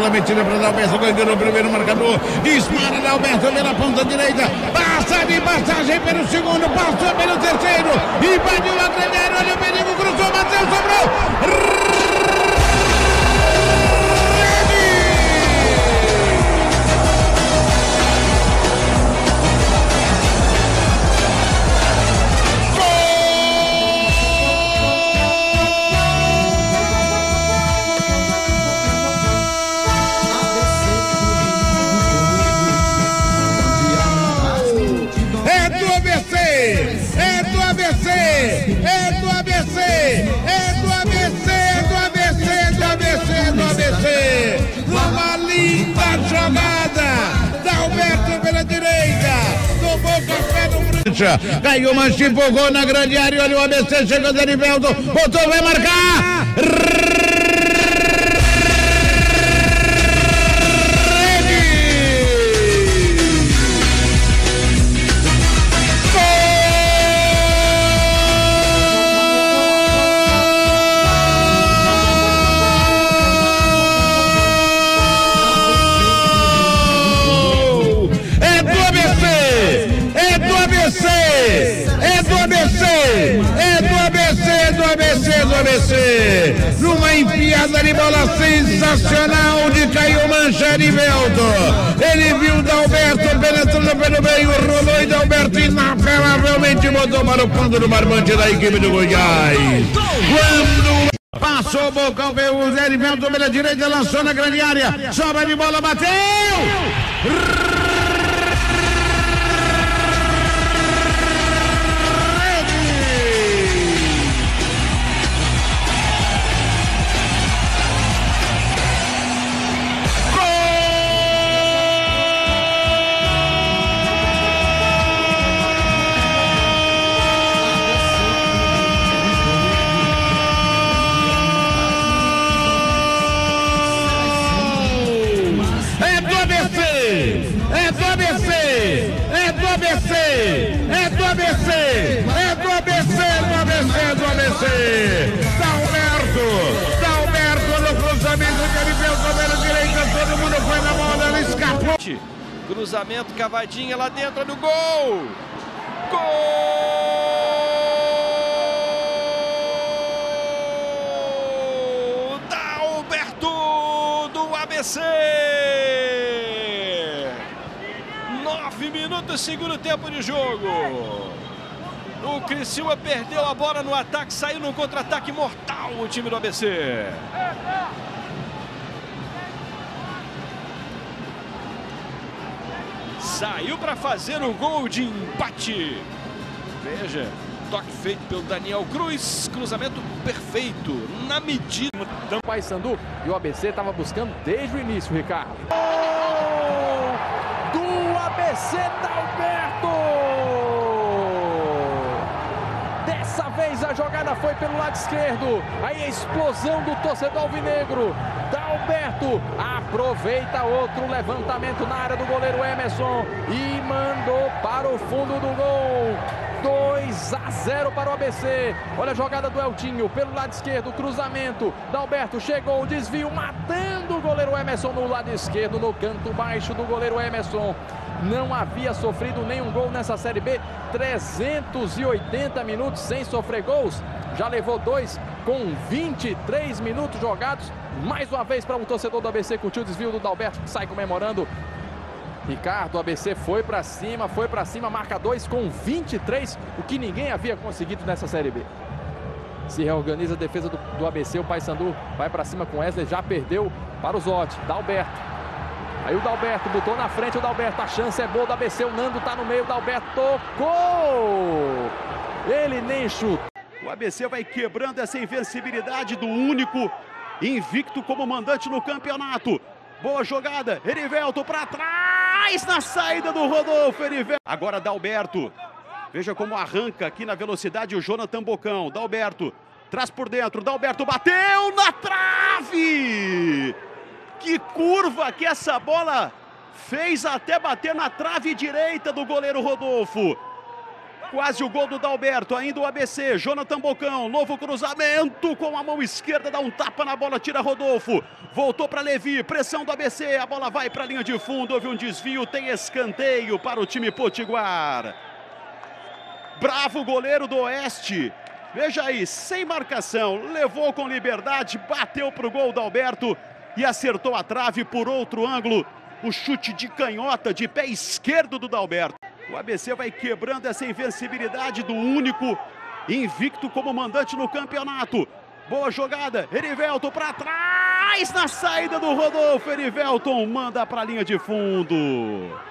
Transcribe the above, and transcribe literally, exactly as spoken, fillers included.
bola metida para Dalberto, ganhou o primeiro marcador. Dispara Dalberto pela ponta direita. Passa de passagem pelo segundo, passou pelo terceiro. Invadiu a grande área, olha o perigo, cruzou, Matheus, sobrou. É do A B C, é do A B C, é do A B C, é do A B C, é do A B C, é do A B C. Uma linda jogada, Dalberto pela direita, tomou café no... Caiu, mas empolgou na grande área, olha o A B C, chegou o Erivelto, botou, vai marcar! É do A B C, é do A B C, é do A B C, é do A B C. Numa enfiada de bola sensacional de Caio Mancha, Erivelto. Ele viu Dalberto penetrando pelo meio, rolou e Dalberto inapelavelmente botou para o fundo do barbante da equipe do Goiás. Quando passou o bocão, veio o Erivelto pela direita, lançou na grande área, sobra de bola, bateu! É do A B C, é do A B C, é do A B C, é do A B C, é do A B C, é do A B C. Dalberto, Dalberto no cruzamento de Erivelto pela direita, todo mundo foi na bola, ela escapou. Cruzamento, cavadinha lá dentro do gol. Gol! Dalberto do A B C. Nove minutos, segundo tempo de jogo. O Criciúma perdeu a bola no ataque, saiu num contra-ataque mortal o time do A B C. Saiu para fazer o gol de empate. Veja, toque feito pelo Daniel Cruz, cruzamento perfeito, na medida. Do Paysandu, e o A B C estava buscando desde o início, Ricardo. Do A B C, Dalberto! Dessa vez a jogada foi pelo lado esquerdo. Aí a explosão do torcedor alvinegro. Dalberto aproveita outro levantamento na área do goleiro Emerson e mandou para o fundo do gol. dois a zero para o A B C. Olha a jogada do Eltinho pelo lado esquerdo, cruzamento. Dalberto chegou, desvio, matando o goleiro Emerson no lado esquerdo, no canto baixo do goleiro Emerson. Não havia sofrido nenhum gol nessa Série B, trezentos e oitenta minutos sem sofrer gols. Já levou dois com vinte e três minutos jogados. Mais uma vez para o torcedor do A B C, curtiu o desvio do Dalberto, que sai comemorando. Ricardo, o A B C foi para cima, foi para cima, marca dois com vinte e três, o que ninguém havia conseguido nessa Série B. Se reorganiza a defesa do, do A B C, o Paysandu vai para cima com Wesley, já perdeu para o Zotti, Dalberto. Aí o Dalberto botou na frente, o Dalberto, a chance é boa do A B C, o Nando tá no meio, o Dalberto tocou! Ele nem chutou. O A B C vai quebrando essa invencibilidade do único invicto como mandante no campeonato. Boa jogada, Erivelto para trás na saída do Rodolfo, Erivelto. Agora Dalberto, veja como arranca aqui na velocidade o Jonathan Bocão. Dalberto, traz por dentro, Dalberto bateu na trave! Que curva que essa bola fez até bater na trave direita do goleiro Rodolfo. Quase o gol do Dalberto, ainda o A B C, Jonathan Bocão, novo cruzamento com a mão esquerda, dá um tapa na bola, tira Rodolfo, voltou para Levi, pressão do A B C, a bola vai para a linha de fundo, houve um desvio, tem escanteio para o time potiguar. Bravo goleiro do Oeste, veja aí, sem marcação, levou com liberdade, bateu para o gol do Dalberto e acertou a trave por outro ângulo, o chute de canhota, de pé esquerdo do Dalberto. O A B C vai quebrando essa invencibilidade do único invicto como mandante no campeonato. Boa jogada, Erivelton para trás, na saída do Rodolfo, Erivelton manda para a linha de fundo.